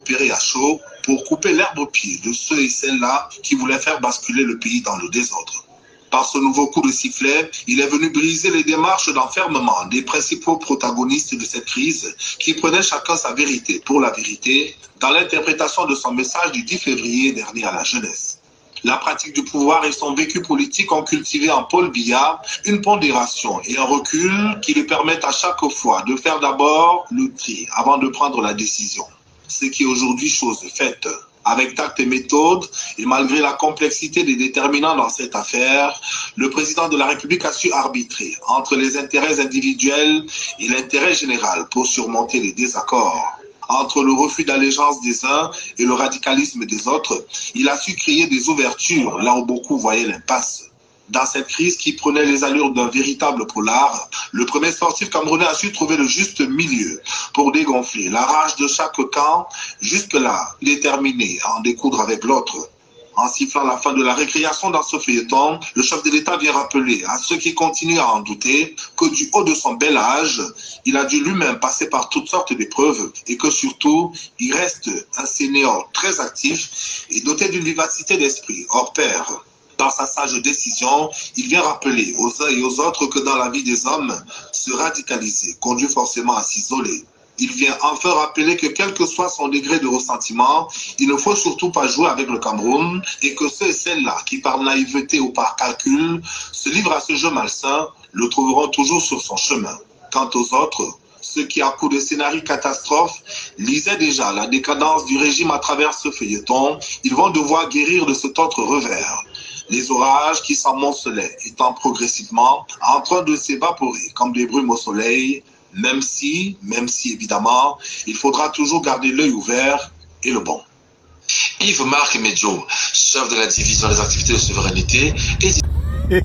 opéré à chaud pour couper l'herbe aux pieds de ceux et celles-là qui voulaient faire basculer le pays dans le désordre. Par ce nouveau coup de sifflet, il est venu briser les démarches d'enfermement des principaux protagonistes de cette crise qui prenaient chacun sa vérité pour la vérité dans l'interprétation de son message du 10 février dernier à la jeunesse. La pratique du pouvoir et son vécu politique ont cultivé en Paul Biya une pondération et un recul qui lui permettent à chaque fois de faire d'abord le tri avant de prendre la décision. Ce qui est aujourd'hui chose faite. Avec tact et méthode, et malgré la complexité des déterminants dans cette affaire, le président de la République a su arbitrer entre les intérêts individuels et l'intérêt général pour surmonter les désaccords. Entre le refus d'allégeance des uns et le radicalisme des autres, il a su créer des ouvertures là où beaucoup voyaient l'impasse. Dans cette crise qui prenait les allures d'un véritable polar, le premier sportif camerounais a su trouver le juste milieu pour dégonfler la rage de chaque camp, jusque-là déterminé à en découdre avec l'autre. En sifflant la fin de la récréation dans ce feuilleton, le chef de l'État vient rappeler à ceux qui continuent à en douter que du haut de son bel âge, il a dû lui-même passer par toutes sortes d'épreuves et que surtout, il reste un senior très actif et doté d'une vivacité d'esprit hors pair. Dans sa sage décision, il vient rappeler aux uns et aux autres que dans la vie des hommes, se radicaliser conduit forcément à s'isoler. Il vient enfin rappeler que quel que soit son degré de ressentiment, il ne faut surtout pas jouer avec le Cameroun et que ceux et celles-là qui par naïveté ou par calcul se livrent à ce jeu malsain le trouveront toujours sur son chemin. Quant aux autres, ceux qui, à coup de scénario catastrophe, lisaient déjà la décadence du régime à travers ce feuilleton, ils vont devoir guérir de cet autre revers. Les orages qui s'amoncelaient étant progressivement en train de s'évaporer comme des brumes au soleil, même si évidemment, il faudra toujours garder l'œil ouvert et le bon. Yves-Marc Medjo, chef de la division des activités de souveraineté et...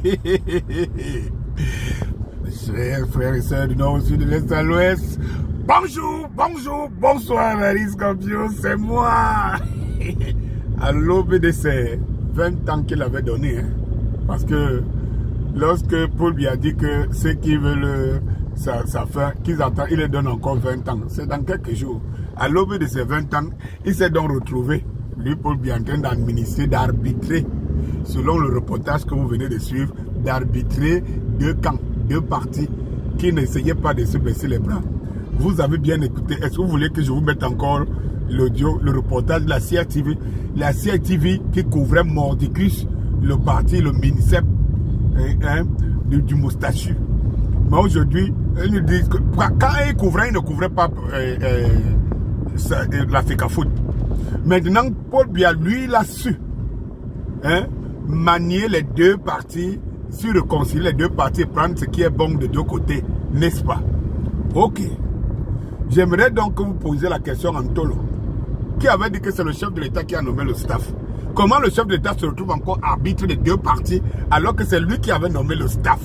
Chers frères et sœurs du Nord au Sud, de l'Est à l'Ouest, bonjour, bonsoir, Marie Scorpio, c'est moi. À l'aube de ces 20 ans qu'il avait donné, hein, parce que lorsque Paul Biya dit que ceux qui veulent sa fin, qu'ils attendent, il les donne encore 20 ans, c'est dans quelques jours. À l'aube de ces 20 ans, il s'est donc retrouvé, lui Paul Biya, en train d'administrer, d'arbitrer, selon le reportage que vous venez de suivre, d'arbitrer deux camps, deux partis qui n'essayaient pas de se baisser les bras. Vous avez bien écouté. Est-ce que vous voulez que je vous mette encore l'audio, le reportage de la CRTV? La CRTV qui couvrait mordicus le parti, le MINCEP du moustachu. Mais aujourd'hui, ils nous disent que quand ils couvraient, ils ne couvraient pas la FECAFOOT. Maintenant, Paul Biya, lui, il a su manier les deux partis, sur réconcilier les deux partis et prendre ce qui est bon de deux côtés, n'est-ce pas? Ok. J'aimerais donc que vous posiez la question à Ntolo, qui avait dit que c'est le chef de l'État qui a nommé le staff. Comment le chef de l'État se retrouve encore arbitre des deux partis alors que c'est lui qui avait nommé le staff?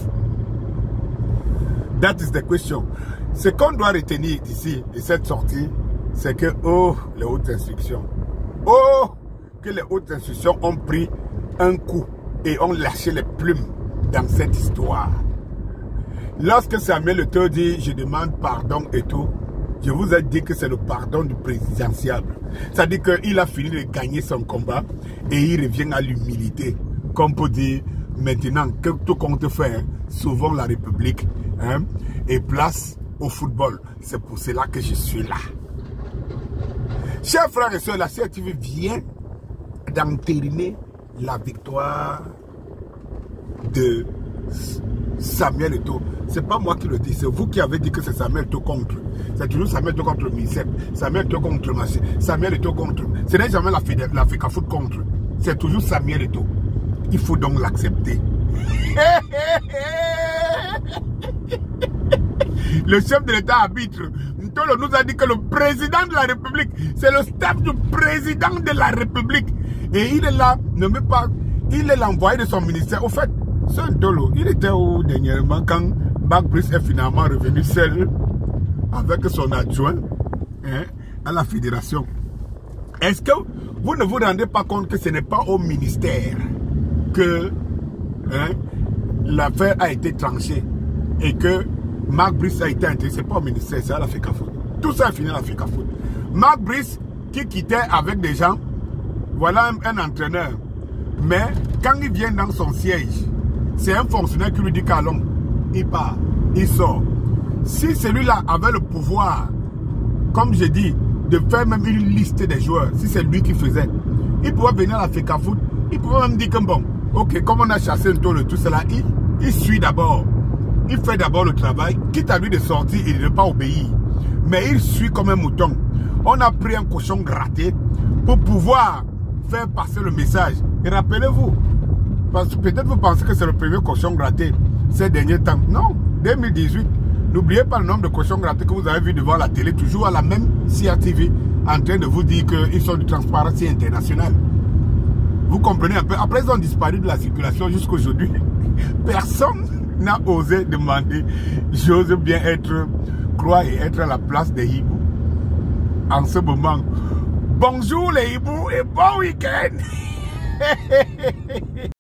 That is the question. Ce qu'on doit retenir ici, de cette sortie, c'est que, oh, les hautes instructions. Oh, que les hautes instructions ont pris un coup et ont lâché les plumes dans cette histoire. Lorsque Samuel Eto'o dit je demande pardon et tout, je vous ai dit que c'est le pardon du présidentiable. C'est-à-dire qu'il a fini de gagner son combat et il revient à l'humilité. Comme pour dire maintenant que tout compte faire, sauvons la République et place au football. C'est pour cela que je suis là. Chers frères et sœurs, la CRTV vient d'entériner la victoire de Samuel Eto'o. C'est pas moi qui le dis, c'est vous qui avez dit que c'est Samuel Eto'o contre. C'est toujours Samuel Eto'o contre le MINCEP, Samuel Eto'o contre Maché, Samuel Eto'o contre. Ce n'est jamais la FECAFOOT contre. C'est toujours Samuel Eto'o. Il faut donc l'accepter. Le chef de l'État arbitre. Ntolo nous a dit que le président de la République, c'est le staff du président de la République. Et il est là, ne met pas, il est l'envoyé de son ministère. Au fait, ce Ntolo, il était où dernièrement quand Marc Brice est finalement revenu seul avec son adjoint à la fédération. Est-ce que vous ne vous rendez pas compte que ce n'est pas au ministère que l'affaire a été tranchée et que Marc Brice a été intéressé? C'est pas au ministère, c'est à la FECAFOOT. Tout ça a fini à la FECAFOOT. Marc Brice qui quittait avec des gens. Voilà un entraîneur. Mais quand il vient dans son siège, c'est un fonctionnaire qui lui dit qu'allons, il part, il sort. Si celui-là avait le pouvoir, comme je dis, de faire même une liste des joueurs, si c'est lui qui faisait, il pouvait venir à la FECAFOOT, il pouvait même dire que bon, ok, comme on a chassé un tour de tout cela, il suit d'abord. Il fait d'abord le travail, quitte à lui de sortir et de ne pas obéir. Mais il suit comme un mouton. On a pris un cochon gratté pour pouvoir faire passer le message. Et rappelez-vous, parce que peut-être vous pensez que c'est le premier cochon gratté ces derniers temps. Non, 2018. N'oubliez pas le nombre de cochons grattés que vous avez vu devant la télé, toujours à la même CRTV, en train de vous dire qu'ils sont du Transparency International. Vous comprenez un peu. Après, ils ont disparu de la circulation jusqu'à aujourd'hui. Personne n'a osé demander. J'ose bien croire et être à la place des hiboux. En ce moment, bonjour les hiboux et bon week-end.